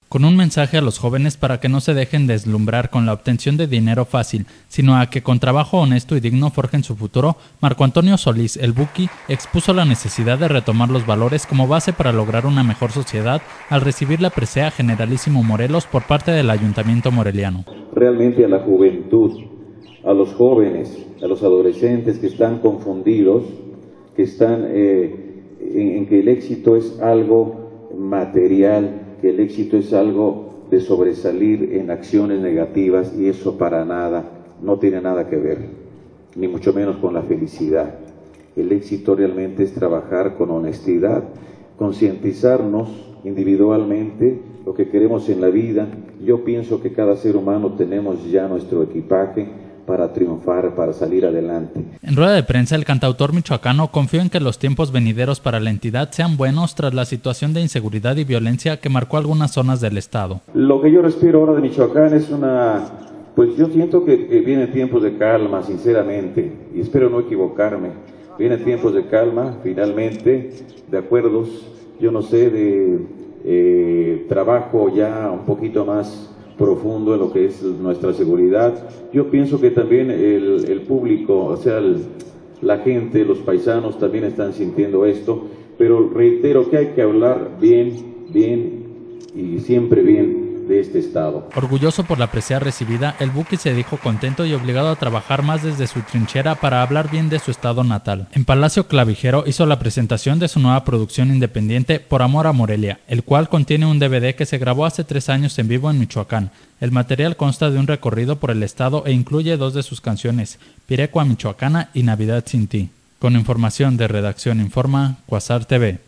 con un mensaje a los jóvenes para que no se dejen deslumbrar con la obtención de dinero fácil, sino a que con trabajo honesto y digno forjen su futuro. Marco Antonio Solís, el Buki, expuso la necesidad de retomar los valores como base para lograr una mejor sociedad al recibir la presea Generalísimo Morelos por parte del Ayuntamiento moreliano. Realmente a la juventud, a los jóvenes, a los adolescentes que están confundidos, que están en que el éxito es algo material, que el éxito es algo de sobresalir en acciones negativas, y eso para nada, no tiene nada que ver, ni mucho menos con la felicidad. El éxito realmente es trabajar con honestidad, concientizarnos individualmente lo que queremos en la vida. Yo pienso que cada ser humano tenemos ya nuestro equipaje para triunfar, para salir adelante. En rueda de prensa, el cantautor michoacano confió en que los tiempos venideros para la entidad sean buenos tras la situación de inseguridad y violencia que marcó algunas zonas del estado. Lo que yo respiro ahora de Michoacán es pues yo siento que vienen tiempos de calma, sinceramente, y espero no equivocarme. Vienen tiempos de calma, finalmente, de acuerdos, yo no sé, de trabajo ya un poquito más profundo en lo que es nuestra seguridad. Yo pienso que también el público, o sea, la gente, los paisanos también están sintiendo esto, pero reitero que hay que hablar bien y siempre bien de este estado. Orgulloso por la presea recibida, el Buki se dijo contento y obligado a trabajar más desde su trinchera para hablar bien de su estado natal. En Palacio Clavijero hizo la presentación de su nueva producción independiente Por Amor a Morelia, el cual contiene un DVD que se grabó hace 3 años en vivo en Michoacán. El material consta de un recorrido por el estado e incluye 2 de sus canciones, Pirecua Michoacana y Navidad sin ti. Con información de Redacción Informa, Quasar TV.